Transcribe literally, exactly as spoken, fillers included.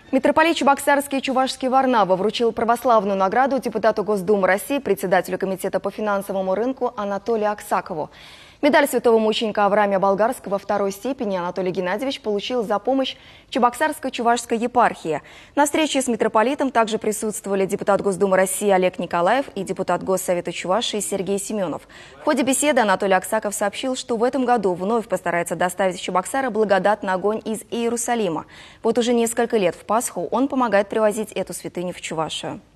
Митрополит Чебоксарский Чувашский Варнава вручил православную награду депутату Госдумы России, председателю Комитета по финансовому рынку Анатолию Аксакову. Медаль святого мученика Авраамия Болгарского второй степени Анатолий Геннадьевич получил за помощь Чебоксарской Чувашской епархии. На встрече с митрополитом также присутствовали депутат Госдумы России Олег Николаев и депутат Госсовета Чувашии Сергей Семенов. В ходе беседы Анатолий Аксаков сообщил, что в этом году вновь постарается доставить в Чебоксары благодатный огонь из Иерусалима. Вот уже несколько лет в Пасху он помогает привозить эту святыню в Чувашию.